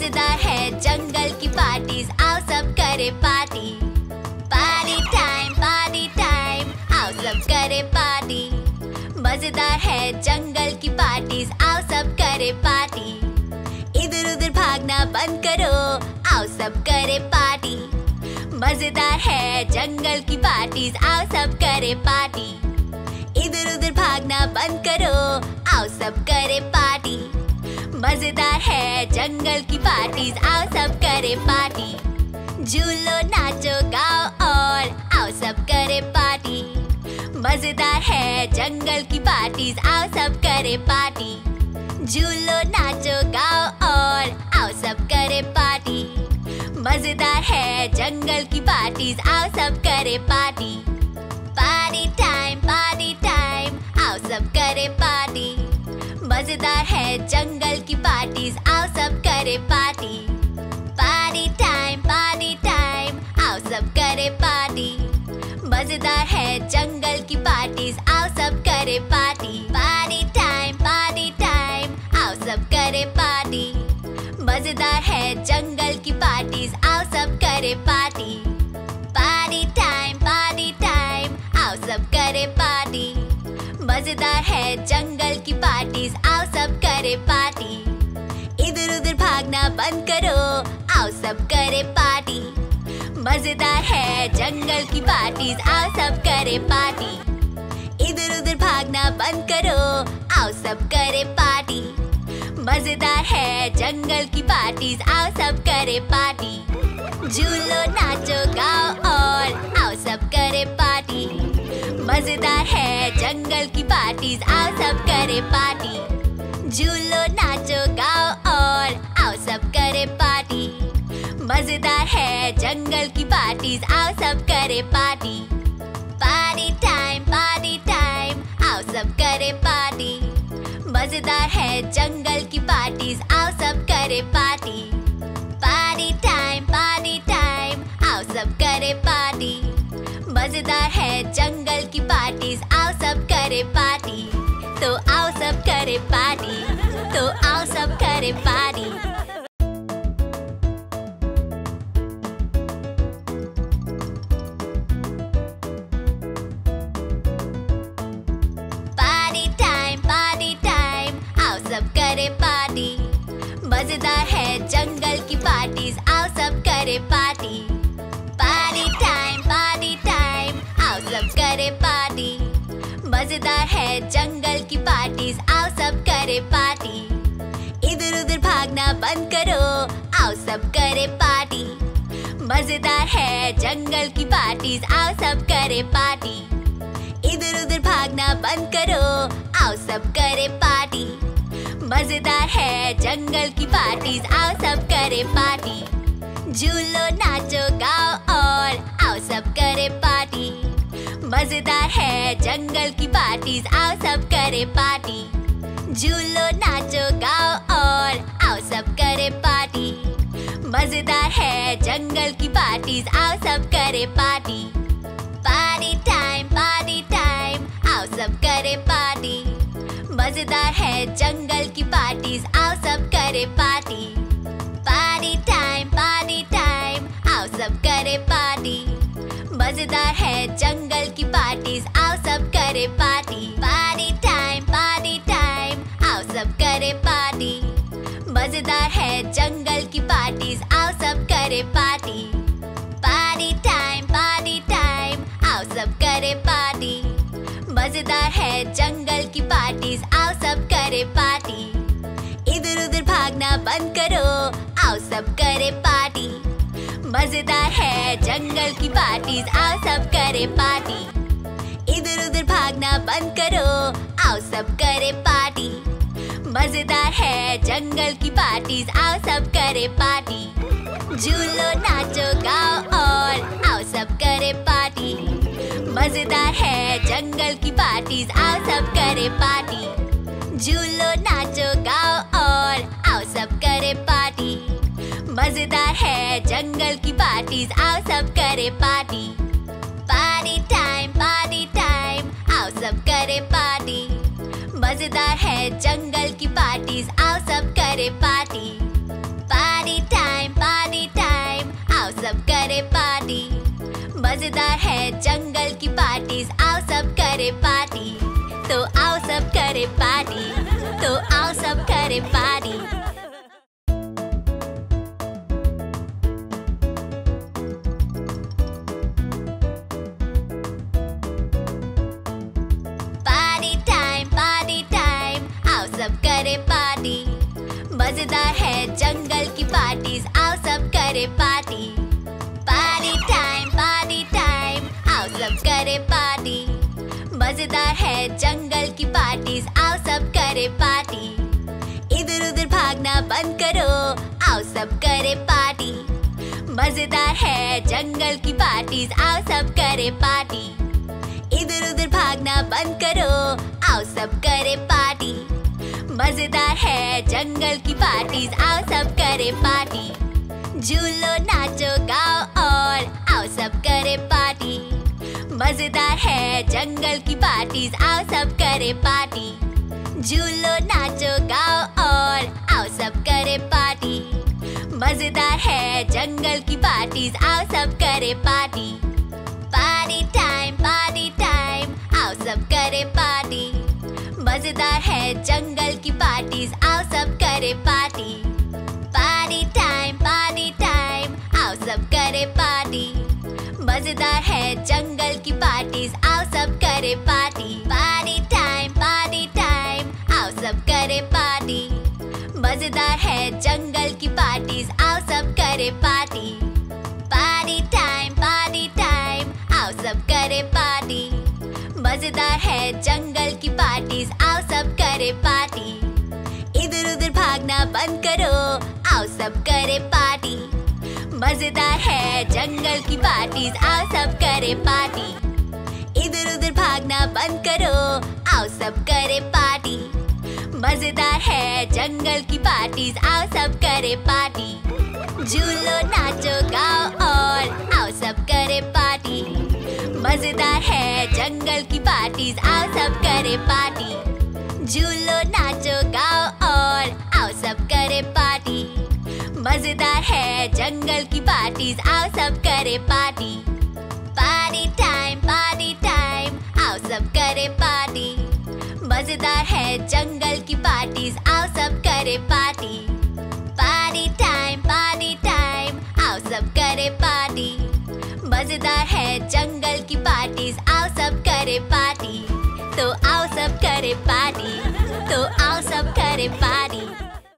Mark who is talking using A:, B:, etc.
A: मजेदार है जंगल की पार्टीज, आओ सब करे पार्टी। पार्टी टाइम, आओ सब करे पार्टी। मजेदार है जंगल की पार्टीज, आओ सब करे पार्टी। इधर उधर भागना बंद करो, आओ सब करे पार्टी। मजेदार है जंगल की पार्टीज, आओ सब करे पार्टी। इधर उधर भागना बंद करो, आओ सब करे पार्टी। मजेदार है जंगल की पार्टीज, आओ सब करे पार्टी। झूलो नाचो गाओ और आओ सब करे पार्टी। मजेदार है जंगल की पार्टीज, आओ सब करे पार्टी। झूलो नाचो गाओ और आओ सब करे पार्टी। मजेदार है जंगल की पार्टीज, आओ सब करे पार्टी। पार्टी टाइम, आओ सब करे पार्टी। मजेदार है जंगल की पार्टीज, आओ सब करे पार्टी। पार्टी टाइम, आओ सब करे पार्टी। मजेदार है जंगल की पार्टीज, आओ सब करे पार्टी। पार्टी टाइम, आओ सब करे पार्टी। मजेदार है जंगल की पार्टीज, आओ सब करे पार्टी। पार्टी टाइम, आओ सब करे पार्टी। मजेदार है जंगल की पार्टीज, आओ सब करे पार्टी। इधर उधर भागना बंद करो, आओ सब करे पार्टी। मजेदार है जंगल की पार्टीज, आओ सब करे पार्टी। इधर उधर भागना बंद करो, आओ सब करे पार्टी। मजेदार है जंगल की पार्टीज, आओ सब करे पार्टी। झूलो नाचो गाओ और आओ सब करे पार्टी। मजेदार है जंगल की पार्टीज, आओ सब करे पार्टी। झूलो नाचो गाओ और आओ सब करे पार्टी। मजेदार है जंगल की पार्टीज, आओ सब करे पार्टी। पार्टी टाइम, आओ सब करे पार्टी। मजेदार है जंगल की पार्टीज, आओ सब करे पार्टी। पार्टी टाइम, आओ सब करे पार्टी। मजेदार है जंगल की पार्टीज, आओ सब करे पार्टी। तो आओ सब करे पार्टी, तो आओ सब करे पार्टी। पार्टी टाइम, आओ सब करे पार्टी। मजेदार है जंगल की पार्टीज, आओ सब करे पार्टी। पार्टी टाइम, आओ सब करे पार्टी। मजेदार है जंगल की पार्टीज, आओ सब करे पार्टी। इधर उधर भागना बंद करो, आओ सब करे पार्टी। मजेदार है जंगल की पार्टीज, आओ सब करे पार्टी। इधर उधर भागना बंद करो, आओ सब करे पार्टी। मजेदार है जंगल की पार्टीज, आओ सब करे पार्टी। झूलो नाचो गाओ और आओ सब करे पार्टी। मजेदार है जंगल की पार्टीज, आओ सब करे पार्टी। झूलो नाचो गाओ और आओ सब करे पार्टी। मजेदार है जंगल की पार्टीज, आओ सब करे पार्टी। पार्टी टाइम, आओ सब करे पार्टी। मजेदार है जंगल की पार्टीज, आओ सब करे पार्टी। पार्टी टाइम, आओ सब करे पार्टी। मजेदार है जंगल की पार्टीज, आओ सब करे पार्टी। पार्टी टाइम, आओ सब करे पार्टी। मजेदार है जंगल की पार्टीज, आओ सब करे पार्टी। पार्टी टाइम, आओ सब करे पार्टी। मजेदार है जंगल की पार्टीज, आओ सब करे पार्टी। इधर उधर भागना बंद करो, आओ सब करे पार्टी। मजेदार है जंगल की पार्टीज, आओ सब करे पार्टी। इधर उधर भागना बंद करो, आओ सब करे पार्टी। मजेदार है जंगल की पार्टीज, आओ सब करे पार्टी। झूलो नाचो गाओ और आओ सब करे पार्टी। मजेदार है जंगल की पार्टीज, आओ सब करे पार्टी। झूलो नाचो गाओ और आओ सब करे पार्टी। मजेदार है जंगल की पार्टीज, आओ सब करे पार्टी। पार्टी टाइम, आओ सब करे पार्टी। मजेदार है जंगल की पार्टीज, आओ सब करे पार्टी। पार्टी करे पार्टी। मजेदार है जंगल की पार्टीज, आओ सब करे पार्टी। तो आओ सब करे पार्टी, तो आओ सब करे पार्टी। पार्टी टाइम, आओ सब करे पार्टी। मजेदार है जंगल की पार्टीज, आओ सब करे पार्टी। पार्टी टाइम, आओ सब करे पार्टी। मजेदार है जंगल की पार्टीज, आओ सब करे पार्टी। इधर उधर भागना बंद करो, आओ सब करे पार्टी। मजेदार है जंगल की पार्टीज, आओ सब करे पार्टी। इधर उधर भागना बंद करो, आओ सब करे पार्टी। मजेदार है जंगल की पार्टीज, आओ सब करे पार्टी। झूलो नाचो गाओ और आओ सब करे पार्टी। मजेदार है जंगल की पार्टीज, आओ सब करे पार्टी। झूलो नाचो गाओ और आओ सब करे पार्टी। मजेदार है जंगल की पार्टीज, आओ सब करे पार्टी। पार्टी टाइम, आओ सब करे पार्टी। मजेदार है जंगल की पार्टीज, आओ सब करे पार्टी। पार्टी टाइम, आओ सब करे पार्टी। मजेदार है जंगल की पार्टीज, आओ सब करे पार्टी। पार्टी टाइम, आओ सब करे पार्टी। मजेदार है जंगल की पार्टीज, आओ सब करे पार्टी। पार्टी टाइम, आओ सब करे पार्टी। मजेदार है जंगल की पार्टीज, आओ सब करे पार्टी। इधर उधर भागना बंद करो, आओ सब करे पार्टी। मजेदार है जंगल की पार्टीज, आओ सब करे पार्टी। इधर उधर भागना बंद करो, आओ सब करे पार्टी। मजेदार है जंगल की पार्टीज, आओ सब करे पार्टी। झूलो नाचो गाओ और आओ सब करे पार्टी। मजेदार है जंगल की पार्टीज, आओ सब करे पार्टी। झूलो नाचो गाओ और आओ सब करे पार्टी। मजेदार है जंगल की पार्टीज, आओ सब करे पार्टी। पार्टी टाइम, आओ सब करे पार्टी। मजेदार है जंगल की पार्टीज, आओ सब करे पार्टी। पार्टी टाइम, आओ सब करे पार्टी। मजेदार है जंगल की पार्टीज, आओ सब करे पार्टी। तो आओ सब करे पार्टी, तो आओ सब करे पार्टी।